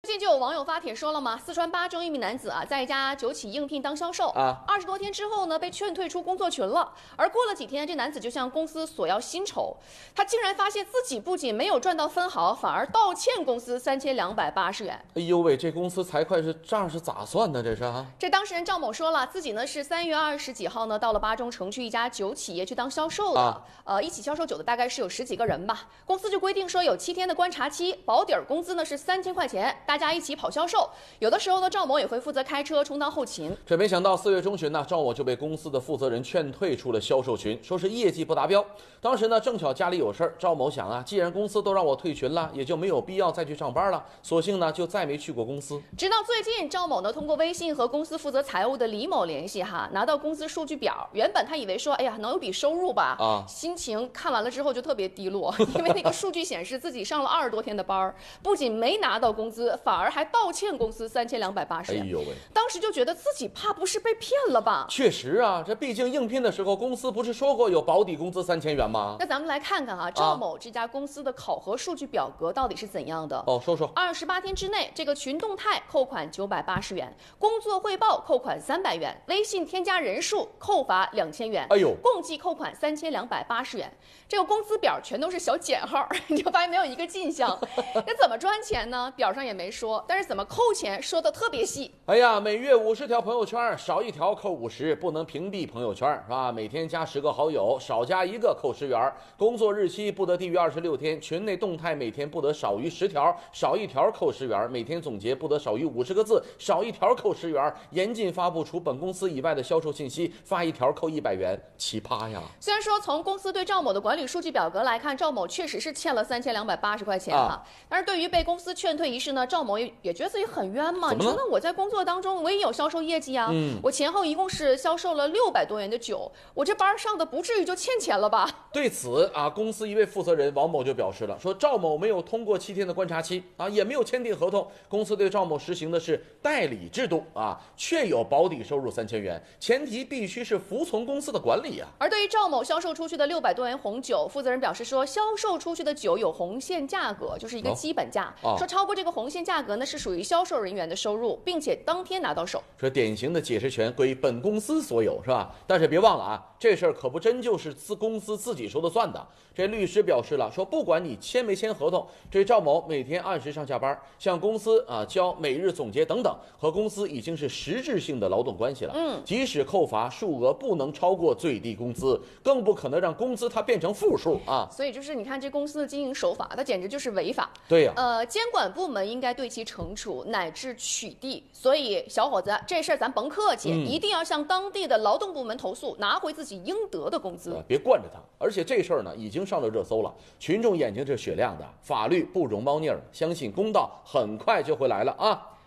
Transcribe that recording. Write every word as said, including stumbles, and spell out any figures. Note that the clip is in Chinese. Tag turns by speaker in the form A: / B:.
A: 最近就有网友发帖说了嘛，四川巴州一名男子啊，在一家酒企应聘当销售啊，二十多天之后呢，被劝退出工作群了。而过了几天，这男子就向公司索要薪酬，他竟然发现自己不仅没有赚到分毫，反而倒欠公司三千两百八十元。
B: 哎呦喂，这公司财会是账是咋算的？这是啊？
A: 这当事人赵某说了，自己呢是三月二十几号呢到了巴中城区一家酒企业去当销售的，啊、呃，一起销售酒的大概是有十几个人吧。公司就规定说有七天的观察期，保底儿工资呢是三千块钱，大家一起跑销售。有的时候呢，赵某也会负责开车充当后勤。
B: 这没想到四月中旬呢，赵某就被公司的负责人劝退出了销售群，说是业绩不达标。当时呢，正巧家里有事儿，赵某想啊，既然公司都让我退群了，也就没有必要再去上班了，索性呢就再没去过公司。
A: 直到最近，赵某呢通过微信和公司负责财务的李某联系哈，拿到公司数据表。原本他以为说，哎呀，能有笔收入吧？啊，心情看完了之后就特别低落，因为那个数据显示自己上了二十多天的班，不仅没拿到工资，反而还倒欠公司三千两百八十元。
B: 哎呦喂！
A: 当时就觉得自己怕不是被骗了吧？
B: 确实啊，这毕竟应聘的时候，公司不是说过有保底工资三千元吗？
A: 那咱们来看看啊，赵某这家公司的考核数据表格到底是怎样的？
B: 哦，说说。
A: 二十八天之内，这个群动态扣款九百八十元，工作汇报扣款三百元，微信添加人数扣罚两千元。
B: 哎呦，
A: 共计扣款三千两百八十元。这个工资表全都是小减号，你就发现没有一个进项。那怎么赚钱呢？表上也没说，但是怎么扣钱说的特别细。
B: 哎呀，每月五十条朋友圈，少一条扣五十，不能屏蔽朋友圈，是吧？每天加十个好友，少加一个扣十元。工作日期不得低于二十六天，群内动态每天不得少于十条，少一条扣十元。每天总结不得少于五十个字，少一条扣十元。严禁发布除本公司以外的销售信息，发一条扣一百元。奇葩呀！
A: 虽然说从公司对赵某的管理数据表格来看，赵某确实是欠了三千两百八十块钱哈、啊，但是对于被公司劝退一事呢，赵某也也觉得自己很冤嘛。你说呢？我在工作当中我也有销售业绩啊，嗯、我前后一共是销售了六百多元的酒，我这班上的不至于就欠钱了吧？
B: 对此啊，公司一位负责人王某就表示了，说赵某没有通过七天的观察期啊，也没有签订合同，公司对赵某实行的是代理制度啊，确有保底收入三千元，前提必须是服从公司的管理啊。
A: 而对于赵某销售出去的六百多元红酒，负责人表示说，销售出去的酒有红线价格，就是一个基本价，哦哦、说超过这个红线价格呢是属于销售人员的收入，并且当天拿到手。
B: 说典型的解释权归本公司所有，是吧？但是别忘了啊，这事儿可不真就是自公司自己说的算的。这律师表示了，说不管你签没签合同，这赵某每天按时上下班，向公司啊交每日总结等等，和公司已经是实质性的劳动关系了。嗯，即使扣罚数额不能超过最低工资，更不可能让工资它变成负数啊。
A: 所以就是你看这公司的经营手法，它简直就是违法。
B: 对呀、
A: 啊，呃，监管部门应该对其惩处乃至取缔。所以小伙子，这事儿咱甭客气，嗯、一定要向当地的劳动部门投诉，拿回自己应得的工资。
B: 呃、别惯着他。而且这事儿呢，已经上了热搜了，群众眼睛是雪亮的，法律不容猫腻儿，相信公道很快就会来了啊。